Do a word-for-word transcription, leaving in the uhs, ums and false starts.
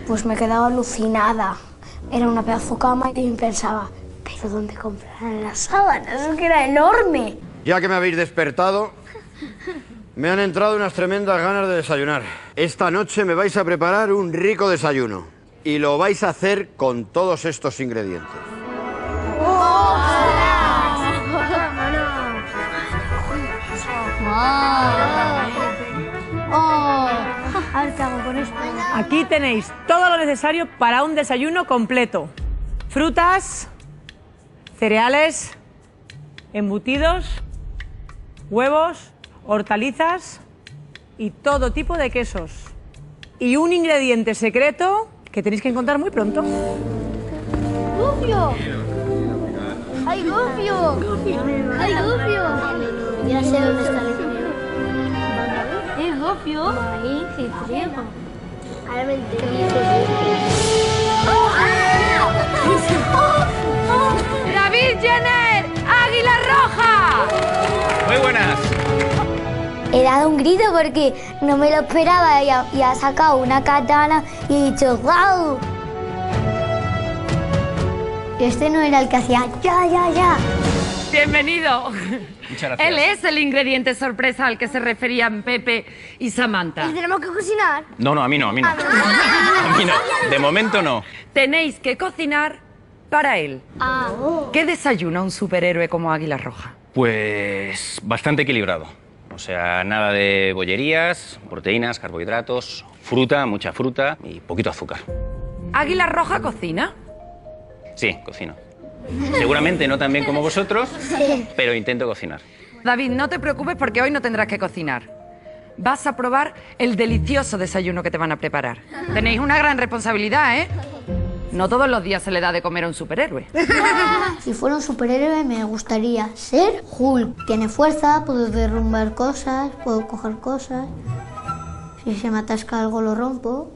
Pues me quedaba alucinada. Era una pedazo cama y pensaba, ¿pero dónde comprarán las sábanas? Es que era enorme. Ya que me habéis despertado, me han entrado unas tremendas ganas de desayunar. Esta noche me vais a preparar un rico desayuno. Y lo vais a hacer con todos estos ingredientes. A ver qué hago con esto. Aquí tenéis todo lo necesario para un desayuno completo. Frutas, cereales, embutidos, huevos, hortalizas y todo tipo de quesos. Y un ingrediente secreto que tenéis que encontrar muy pronto. ¡Gufio! ¡Ay, Gufio! ¡Ay, Gufio! Ya sé dónde está el ingrediente. ¿Es Gufio? Ahí, sí, friego. Ahora me entero. ¡David Jenner! ¡Águila Roja! Muy buenas. He dado un grito porque no me lo esperaba y ha, y ha sacado una katana y he dicho ¡guau! Este no era el que hacía ya, ya, ya. Bienvenido. Muchas gracias. Él es el ingrediente sorpresa al que se referían Pepe y Samantha. ¿Y tenemos que cocinar? No, no, a mí no, a mí no. A mí no. De momento no. Tenéis que cocinar para él. Ah. ¿Qué desayuna un superhéroe como Águila Roja? Pues bastante equilibrado. O sea, nada de bollerías, proteínas, carbohidratos, fruta, mucha fruta y poquito azúcar. ¿Águila Roja cocina? Sí, cocino. Seguramente no tan bien como vosotros, pero intento cocinar. David, no te preocupes porque hoy no tendrás que cocinar. Vas a probar el delicioso desayuno que te van a preparar. Tenéis una gran responsabilidad, ¿eh? No todos los días se le da de comer a un superhéroe. Si fuera un superhéroe me gustaría ser Hulk. Tiene fuerza, puedo derrumbar cosas, puedo coger cosas. Si se me atasca algo lo rompo.